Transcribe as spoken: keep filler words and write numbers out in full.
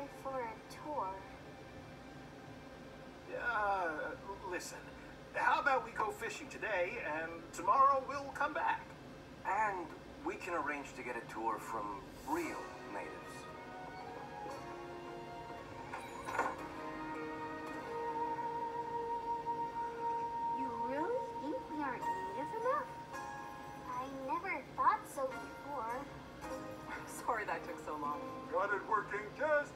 Why for a tour? Uh, listen. How about we go fishing today, and tomorrow we'll come back? And we can arrange to get a tour from real natives. You really think we aren't native enough? I never thought so before. Sorry that took so long. Got it working just